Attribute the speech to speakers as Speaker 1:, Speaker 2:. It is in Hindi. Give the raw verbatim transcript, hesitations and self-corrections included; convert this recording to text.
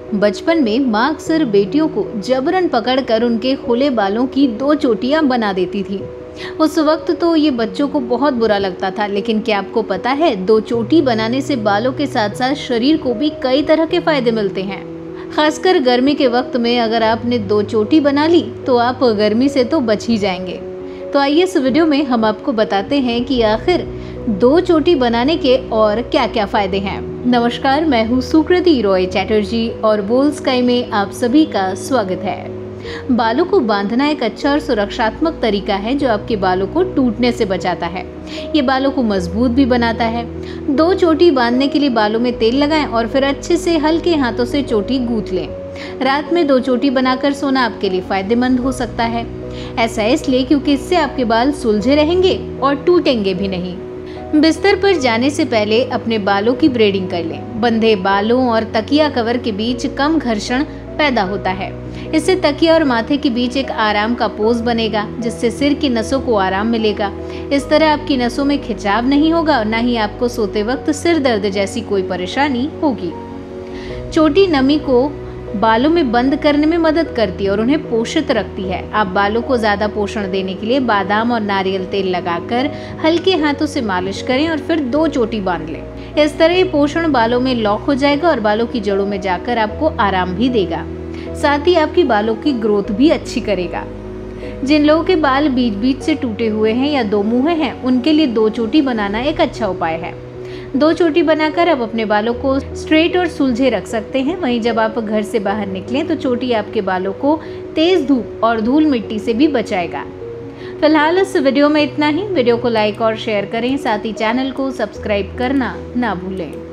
Speaker 1: बचपन में माँ अक्सर बेटियों को जबरन पकड़कर उनके खुले बालों की दो चोटियां बना देती थी। उस वक्त तो ये बच्चों को बहुत बुरा लगता था, लेकिन क्या आपको पता है, दो चोटी बनाने से बालों के साथ साथ शरीर को भी कई तरह के फायदे मिलते हैं। खासकर गर्मी के वक्त में अगर आपने दो चोटी बना ली तो आप गर्मी से तो बच ही जाएंगे। तो आइए इस वीडियो में हम आपको बताते हैं कि आखिर दो चोटी बनाने के और क्या क्या फायदे हैं। नमस्कार, मैं हूँ सुकृति रॉय चैटर्जी और बोल स्काई में आप सभी का स्वागत है। बालों को बांधना एक अच्छा और सुरक्षात्मक तरीका है जो आपके बालों को टूटने से बचाता है। ये बालों को मजबूत भी बनाता है। दो चोटी बांधने के लिए बालों में तेल लगाएं और फिर अच्छे से हल्के हाथों से चोटी गूंथ लें। रात में दो चोटी बनाकर सोना आपके लिए फायदेमंद हो सकता है। ऐसा इसलिए क्योंकि इससे आपके बाल सुलझे रहेंगे और टूटेंगे भी नहीं। बिस्तर पर जाने से पहले अपने बालों की ब्रेडिंग कर लें। बंधे बालों और तकिया कवर के बीच कम घर्षण पैदा होता है। इससे तकिया और माथे के बीच एक आराम का पोज बनेगा, जिससे सिर की नसों को आराम मिलेगा। इस तरह आपकी नसों में खिंचाव नहीं होगा और न ही आपको सोते वक्त सिर दर्द जैसी कोई परेशानी होगी। चोटी नमी को बालों में बंद करने में मदद करती है और उन्हें पोषित रखती है। आप बालों को ज्यादा पोषण देने के लिए बादाम और नारियल तेल लगाकर हल्के हाथों से मालिश करें और फिर दो चोटी बांध लें। इस तरह ये पोषण बालों में लॉक हो जाएगा और बालों की जड़ों में जाकर आपको आराम भी देगा। साथ ही आपकी बालों की ग्रोथ भी अच्छी करेगा। जिन लोगों के बाल बीच बीच से टूटे हुए हैं या दो मुंहे हैं, उनके लिए दो चोटी बनाना एक अच्छा उपाय है। दो चोटी बनाकर आप अपने बालों को स्ट्रेट और सुलझे रख सकते हैं। वहीं जब आप घर से बाहर निकलें तो चोटी आपके बालों को तेज धूप और धूल मिट्टी से भी बचाएगा। फिलहाल इस वीडियो में इतना ही। वीडियो को लाइक और शेयर करें, साथ ही चैनल को सब्सक्राइब करना ना भूलें।